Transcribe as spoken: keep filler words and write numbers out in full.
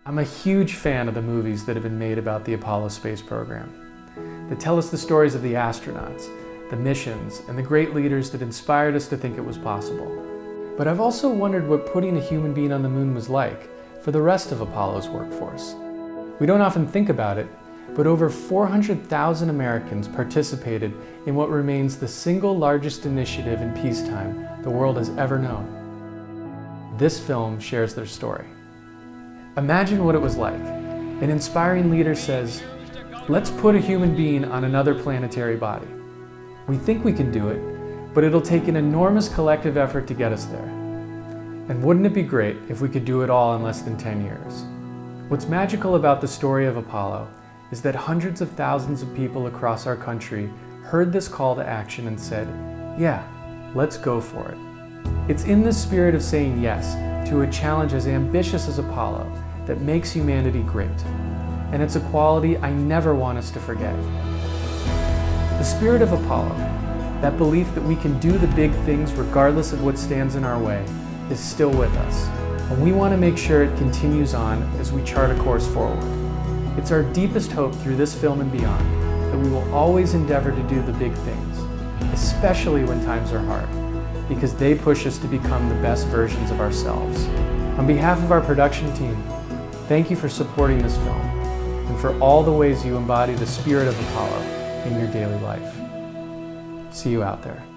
I'm a huge fan of the movies that have been made about the Apollo space program, that tell us the stories of the astronauts, the missions, and the great leaders that inspired us to think it was possible. But I've also wondered what putting a human being on the moon was like for the rest of Apollo's workforce. We don't often think about it, but over four hundred thousand Americans participated in what remains the single largest initiative in peacetime the world has ever known. This film shares their story. Imagine what it was like. An inspiring leader says, "Let's put a human being on another planetary body. We think we can do it, but it'll take an enormous collective effort to get us there. And wouldn't it be great if we could do it all in less than ten years?" What's magical about the story of Apollo is that hundreds of thousands of people across our country heard this call to action and said, "Yeah, let's go for it." It's in this spirit of saying yes to a challenge as ambitious as Apollo that makes humanity great. And it's a quality I never want us to forget. The spirit of Apollo, that belief that we can do the big things regardless of what stands in our way, is still with us. And we want to make sure it continues on as we chart a course forward. It's our deepest hope through this film and beyond that we will always endeavor to do the big things, especially when times are hard, because they push us to become the best versions of ourselves. On behalf of our production team, thank you for supporting this film and for all the ways you embody the spirit of Apollo in your daily life. See you out there.